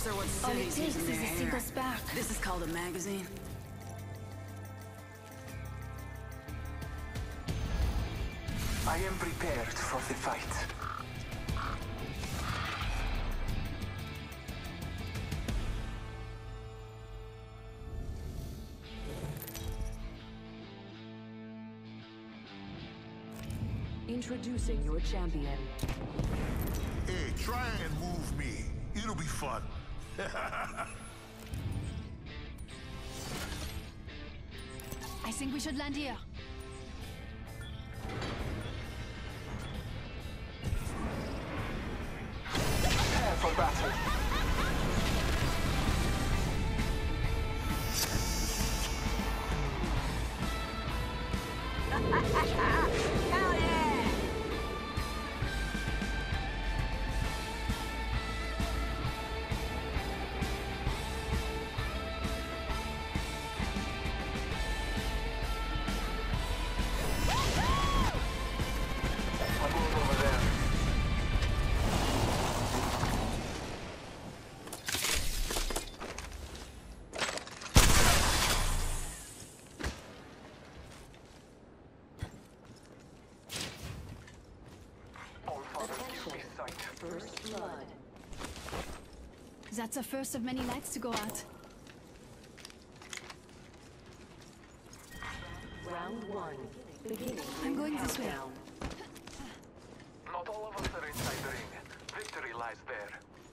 Sparks are what All it cities takes use in is their a hair. single spark. This is called a magazine. I am prepared for the fight. Introducing your champion. Hey, try and move me. It'll be fun. I think we should land here. Prepare for battle. Hell yeah! I'm going over there. All father, give me sight. First blood. That's the first of many lights to go out. Round one. Beginning. I'm going this way. countdown. Not all of us are inside the ring. Victory lies there.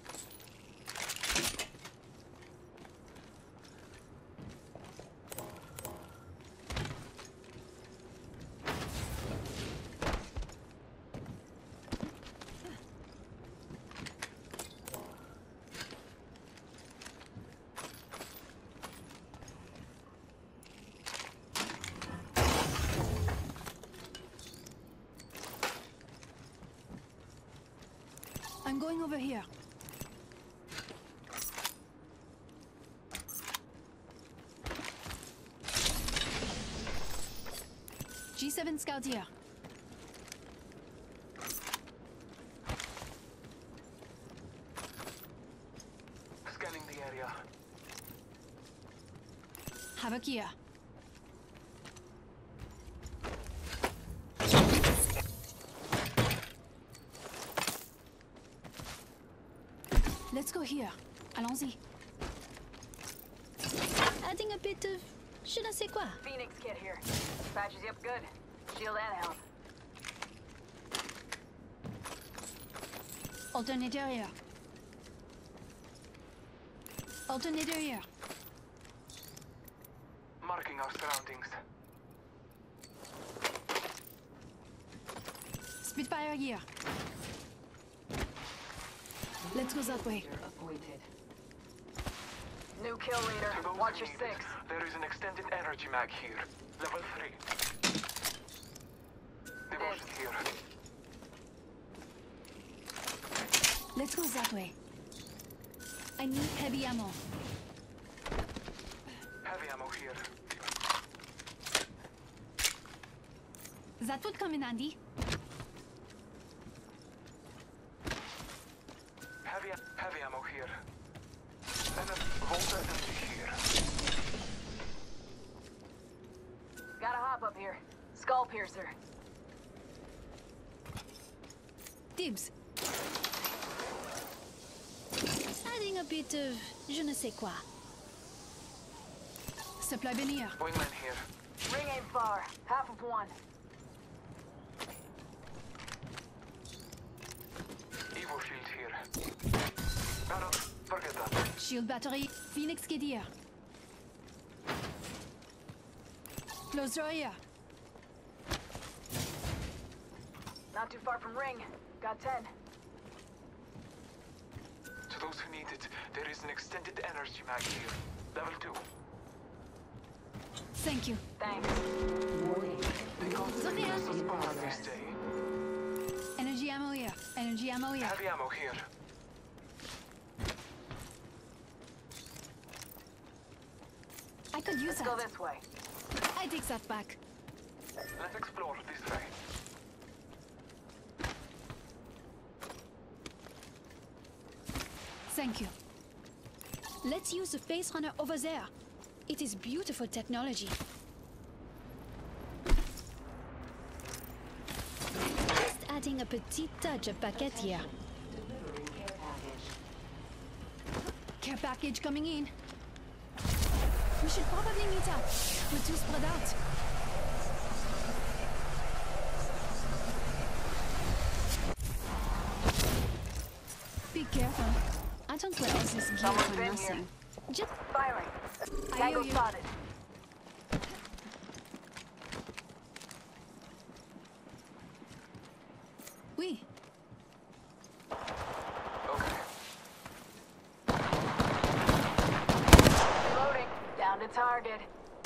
I'm going over here. G7 scout here. Scanning the area. Havoc here. Let's go here. Allons-y. Adding a bit of je ne sais quoi. Phoenix kit here. Patches you up good. Shield and health. Alternator here. Alternator here. Marking our surroundings. Spitfire here. Let's go that way. Appointed. New kill leader. To those Watch who your need it, six. there is an extended energy mag here. Level 3. Devotion here. Let's go that way. I need heavy ammo. Heavy ammo here. That would come in handy. Heavy ammo here. And a Volta energy here. Gotta hop up here. Skull piercer. Dibs. Adding a bit of je ne sais quoi. Supply bin here. Wingman here. Ring aim far. Half of one. Evo shield here. No, forget that. Shield battery. Phoenix kid here. Close door here. Not too far from ring. Got 10. To those who need it, there is an extended energy mag here. Level 2. Thank you. Thanks. Warning. The gods Sophia. lead us a path this day. Energy ammo here. Energy ammo here. Heavy ammo here. I could use Let's go that. this way. I take that back. Let's explore this way. Thank you. Let's use the face runner over there. It is beautiful technology. Just adding a petite touch of paquette here. Delivering care package. Care package coming in. We should probably meet up. We're too spread out. Be careful. I don't wear all this gear Someone's for been here. nothing. Just Firing. I Tango hear you. spotted. Oui. Okay. Reloading. Down to target.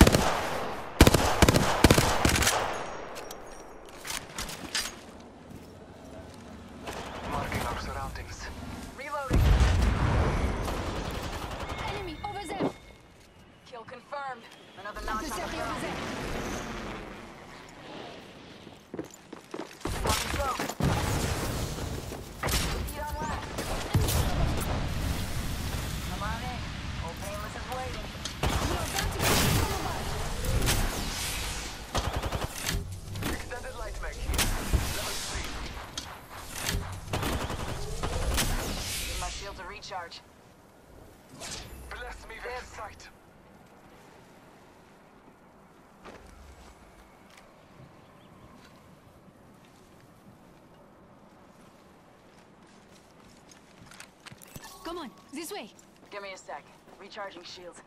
Marking our surroundings. Reloading. Enemy over there. Kill confirmed. Another notch on the Adversary belt. over there. Walking slow. Feet on left. Come on in. Old Painless is waiting. We are bound to get from above. Extended light mag here. Level 3. Need my shield to recharge. Bless me with sight. Come on, this way. Give me a sec. Recharging shields.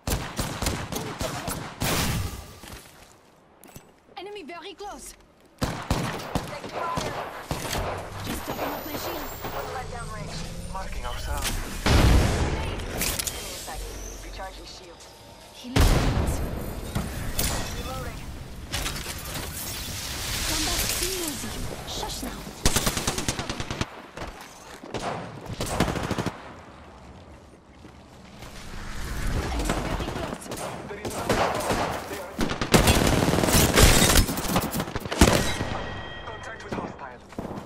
Enemy very close. Take fire. Just topping up my shield. Let's let down range. Marking our surroundings. Give me a sec. Recharging shields. Healing shields. Reloading. Combat easy. Shush now. Enemy very close. There is contact with hostile.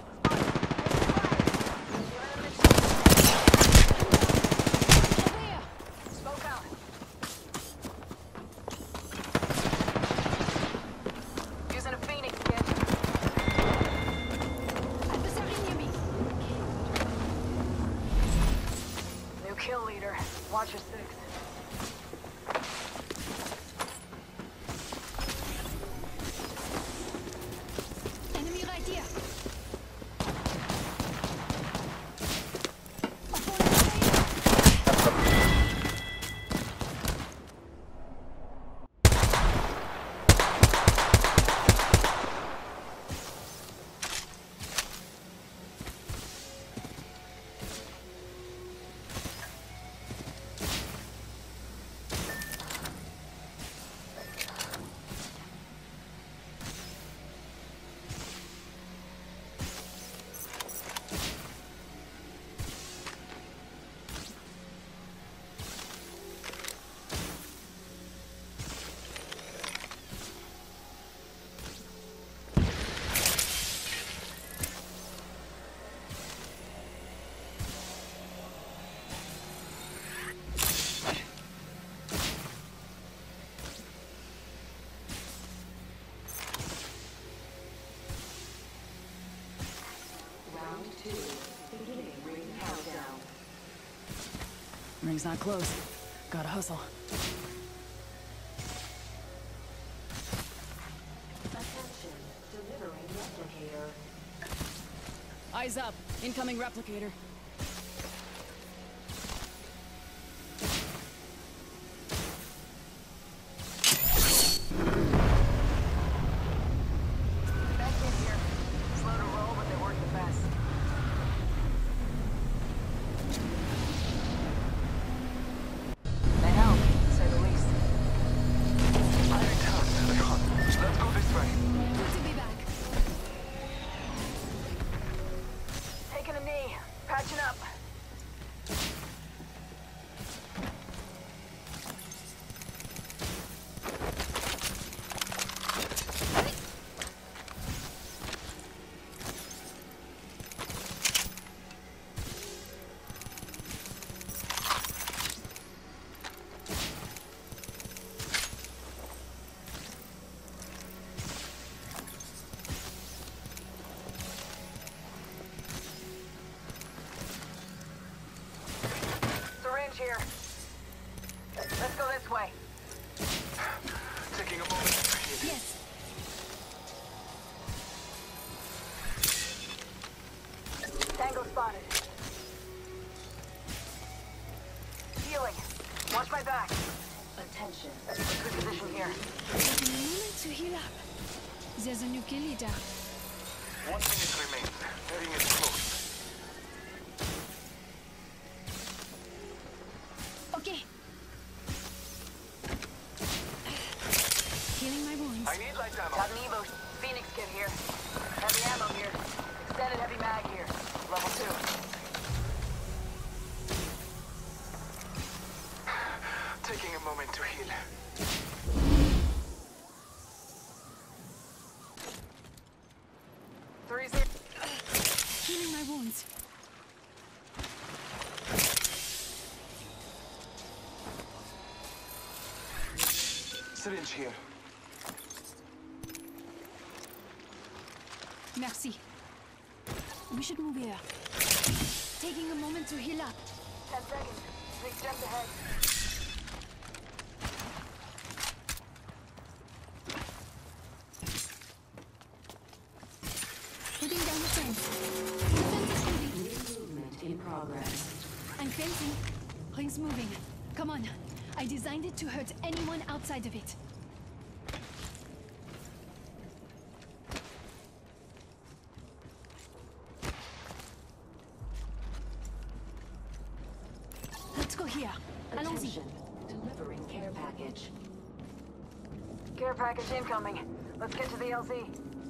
Where? Smoke out. Using a Phoenix kit. Adversary near me. New kill leader. Watcher 6. Enemy right here. Round 2. Beginning ring countdown. Ring's not close. Gotta hustle. Attention. Delivering replicator. Eyes up. Incoming replicator. Back in here. Slow to roll, but they work the best. They help, to say the least. I return to the hunt. Let's go this way. Good to be back. Taking a knee. Patch There's a new kill leader. 1 minute remains. The ring is close. Okay. Healing my wounds. I need light ammo. Got an Evo Phoenix kit here. Heavy ammo here. Extended heavy mag here. Level 2. Taking a moment to heal. Healing my wounds. Syringe here. Merci. We should move here. Taking a moment to heal up. 10 seconds. Big jump ahead. Putting down the fence. The fence is moving. Movement in progress. I'm fencing. Ring's moving. Come on. I designed it to hurt anyone outside of it. Let's go here. Allons-y. Attention. Delivering care package. Care package incoming. Let's get to the LZ.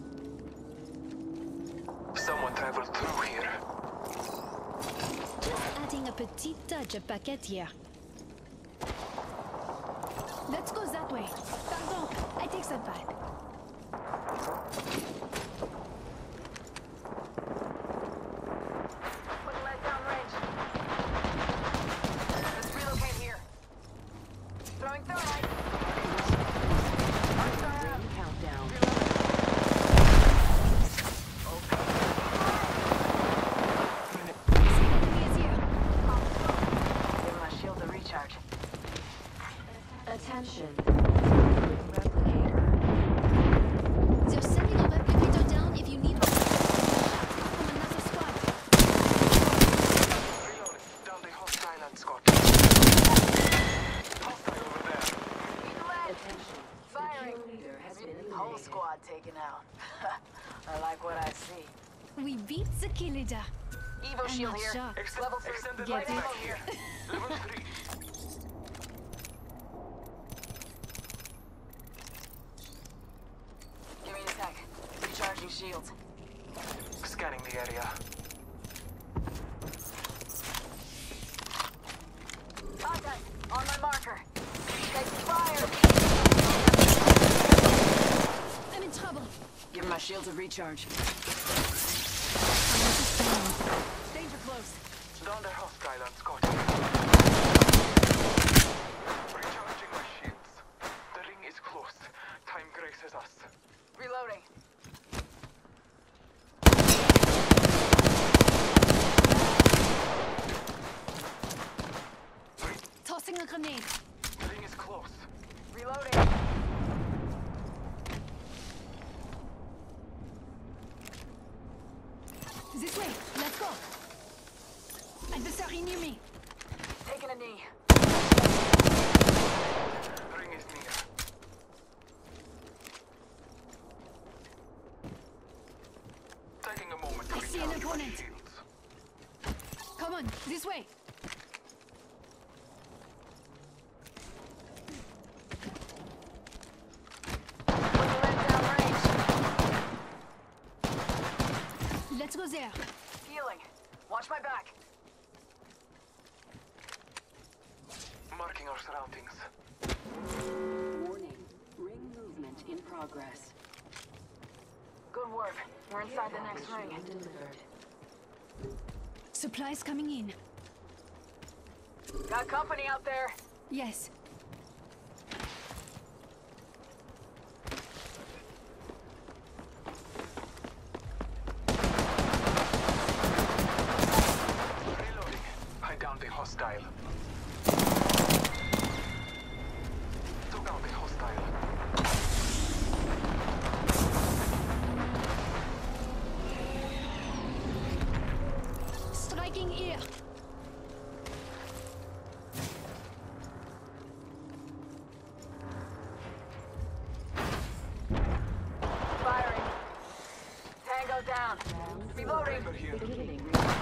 Someone traveled through here. Just adding a petite touch of paquette here. Let's go that way. Pardon, I take that back. Put the lead down range. Let's relocate here. Throwing thermite. Ring countdown. See enemy is here. Give my shield a recharge. Attention. Replicator. They're sending a replicator down if you need one. From another squad. Reloading. Down the hostile and Scott. Hostile over there. Attention. Firing. Secure leader has been Whole eliminated. squad taken out. I like what I see. We beat the kill leader. Evo I'm shield not here. shocked. Level 3. Extended Get light it. mag here. Level 3. Give me a sec. Recharging shields. Scanning the area. Contact. On my marker. Take fire. I'm in trouble. Give my shields a recharge. Danger close. Down the hostile and Scott. Recharging my shields. The ring is close. Time graces us. Reloading. Tossing a grenade. The ring is close. Reloading. This way. Let's go. Adversary near me. Taking a knee. The ring is near. Taking a moment to I see an recharge my opponent. shields. Come on. This way. Put the lead down range. Let's go there. Healing. Watch my back. Marking our surroundings. Warning. Ring movement in progress. Good work. We're inside the next Package ring. being delivered. Supplies coming in. Got company out there. Yes. Reloading. I downed the hostile. Took out the hostile. Striking here. down. Reloading. Sniper here. Beginning.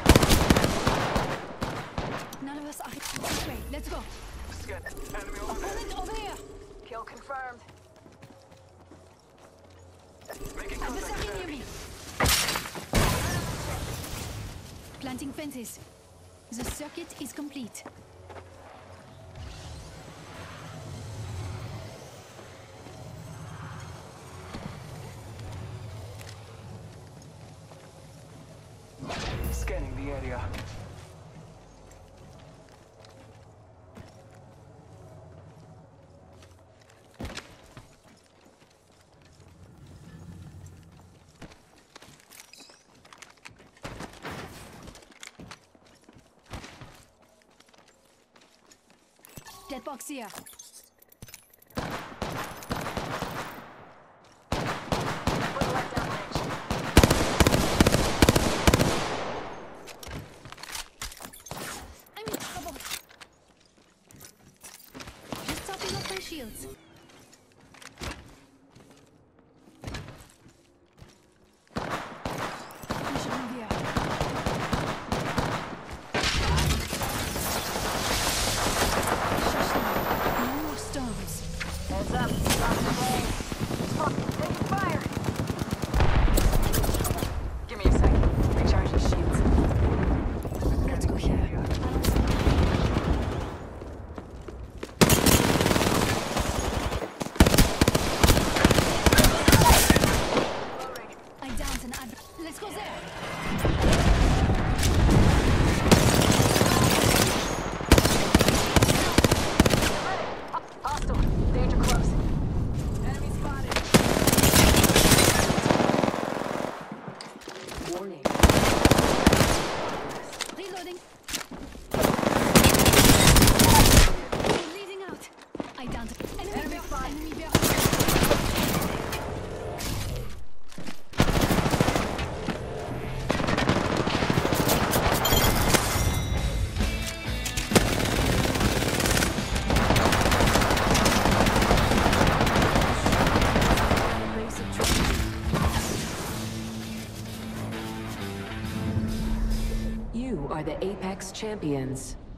None of us are. This way. Let's go. Scan. Enemy over there. Opponent over here. Kill confirmed. Making contact Adversary with near me. enemy. Planting fences. The circuit is complete. Scanning the area. Dead box here. Put the light down range. I'm in trouble. Just topping off my shields. We should move here. Shush now. No more stones. Heads up. Drop the blade. Fuck. Taking fire. Give me a second. Recharge the shields. Let's go here. Reloading. I downed an ad. Let's go there. Hostile. Danger close. Enemy spotted. Warning. Reloading. Leading out. I downed enemy bear. Enemy bear. You are the Apex Champions.